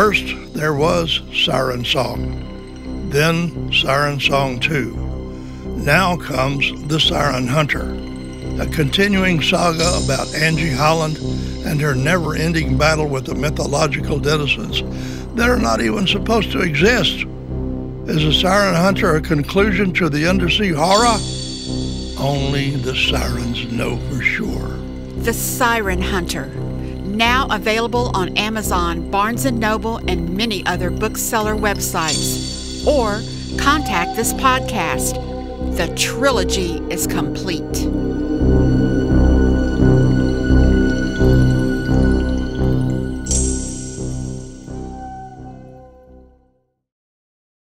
First, there was Siren Song, then Siren Song 2. Now comes The Siren Hunter, a continuing saga about Angie Holland and her never-ending battle with the mythological denizens that are not even supposed to exist. Is The Siren Hunter a conclusion to the undersea horror? Only the sirens know for sure. The Siren Hunter, now available on Amazon, Barnes & Noble, and many other bookseller websites. Or contact this podcast. The trilogy is complete.